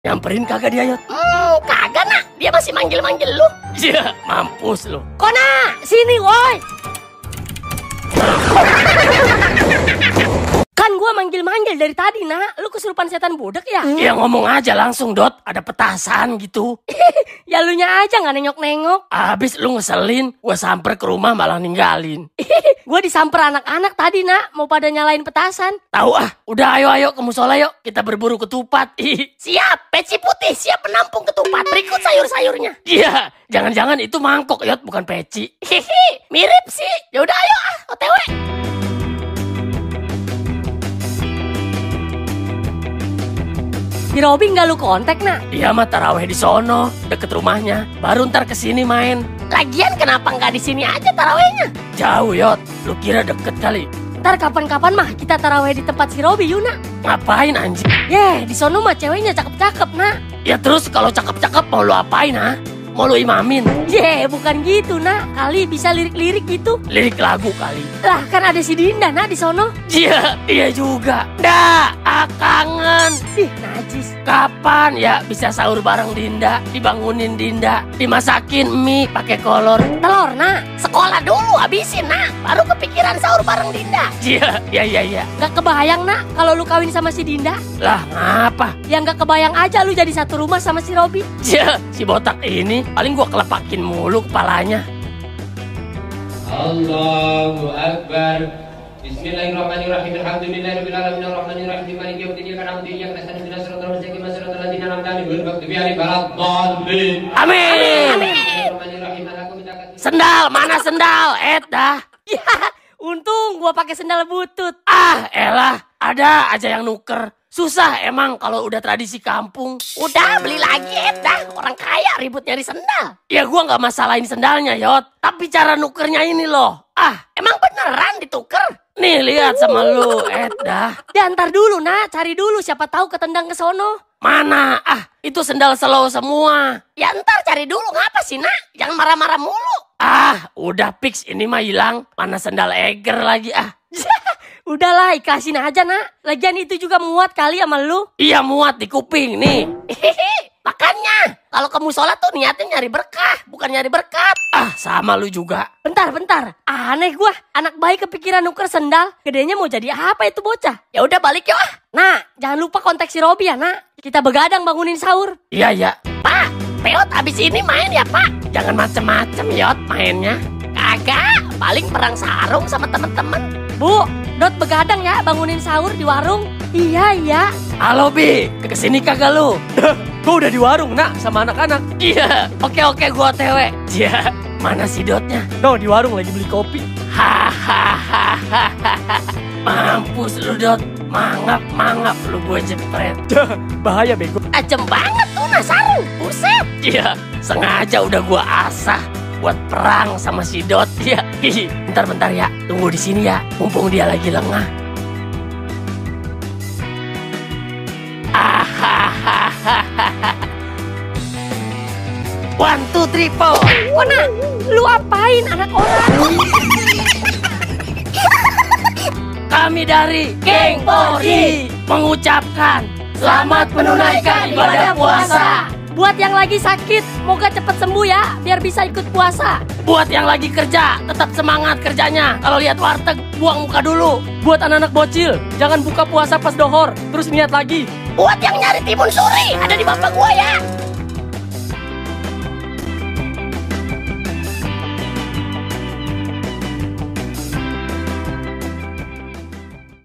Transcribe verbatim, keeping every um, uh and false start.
Nyamperin kagak dia, Yot? Hmm, kagak nak. Dia masih manggil-manggil lu. Iya, mampus lu. Kona, sini woi. Kan gua manggil-manggil dari tadi nak. Lu kesurupan setan budak ya? Ya ngomong aja langsung, Dot. Ada petasan gitu. Ya lu nya aja nggak nengok-nengok. Abis lu ngeselin, gua samper ke rumah malah ninggalin. Gua disamper anak-anak tadi nak. Mau pada nyalain petasan. Tahu ah, udah ayo ayo ke musola yuk. Kita berburu ketupat. Siap, peci putih siap menampung ketupat. Berikut sayur-sayurnya. Iya, jangan-jangan itu mangkok, Yot, bukan peci. Hihi, mirip sih. Ya udah ayo ah, O T W. Si Robi nggak lu kontak nak? Iya mah taraweh di sono, deket rumahnya. Baru ntar kesini main. Lagian kenapa nggak di sini aja tarawehnya? Jauh, Yot. Lu kira deket kali? Ntar kapan-kapan mah kita taraweh di tempat si Robi Yuna. Ngapain anjing? Yeh, di sono mah ceweknya cakep-cakep nak. Ya terus kalau cakep-cakep mau lu apain ha? Mau lu imamin? Yeh, bukan gitu nak. Kali bisa lirik-lirik gitu. Lirik lagu kali. Lah kan ada si Dinda nak di sono. Iya, iya juga. Dah, ah, kangen. Ih, najis. Kapan ya bisa sahur bareng Dinda? Dibangunin Dinda, dimasakin mie pakai kolor. Telur nak. Sekolah dulu habisin nak. Baru kepikiran sahur bareng Dinda. Iya, iya, iya, iya. Gak kebayang nak kalau lu kawin sama si Dinda. Lah, ngapa? Ya gak kebayang aja lu jadi satu rumah sama si Robi. Iya, si botak ini paling gua kelepakin mulu kepalanya. Allahu Akbar. Bismillahirrahmanirrahim. Alhamdulillahirabbil alamin arrahmanir rahim maliki yaumiddin iyyaka na'budu wa iyyaka nasta'in ihdinas siratal mustaqim siratal ladzina an'amta 'alaihim ghairil maghdubi 'alaihim waladdallin. Amin. Sendal, mana sendal? Et dah. Ya, untung gua pakai sendal butut. Ah, elah, ada aja yang nuker. Susah emang kalau udah tradisi kampung. Udah beli lagi Et dah. Orang kaya ribut nyari sendal. Ya gua nggak masalahin sendalnya, Yot. Tapi cara nukernya ini loh. Ah, emang beneran dituker? Nih lihat sama lu, Et dah. Ya ntar dulu nak, cari dulu siapa tahu ketendang ke sono. Mana? Ah, itu sendal slow semua. Ya ntar cari dulu, ngapa sih nak? Jangan marah-marah mulu. Ah, udah fix ini mah hilang. Mana sendal Eger lagi ah. Udahlah, ikhlasin aja nak. Lagian itu juga muat kali sama lu. Iya muat di kuping nih. Makanya, kalau ke musola tuh niatnya nyari berkah, bukan nyari berkat. Ah, sama lu juga. Bentar, bentar. Aneh gua, anak bayi kepikiran nuker sendal. Gedenya mau jadi apa itu bocah? Ya udah balik yuk ah. Nah, jangan lupa kontak si Robi ya nak. Kita begadang bangunin sahur. Iya, iya. Pak, Peot abis ini main ya pak? Jangan macem-macem Yot mainnya. Kagak, paling perang sarung sama temen-temen. Bu, Dot begadang ya bangunin sahur di warung. Iya, iya. Halo Bi, kesini kagak lu? Gua udah di warung nak sama anak-anak. Iya, oke oke gua O T W. Iya, mana si Dotnya? No, di warung lagi beli kopi. Hahaha. Mampus lu Dot, mangap-mangap lu gue jepret. Bahaya bego. Ajem banget tuh nah sarung, buset. Iya, sengaja udah gua asah buat perang sama si Dot ya. Bentar-bentar ya, tunggu di sini ya, mumpung dia lagi lengah. One, two, three, four. Kona, lu apain anak orang? Kami dari Geng Polri mengucapkan selamat menunaikan ibadah puasa. Buat yang lagi sakit, moga cepet sembuh ya, biar bisa ikut puasa. Buat yang lagi kerja, tetap semangat kerjanya. Kalau lihat warteg, buang muka dulu. Buat anak-anak bocil, jangan buka puasa pas dohor, terus niat lagi. Buat yang nyari timun suri, ada di bapak gua ya.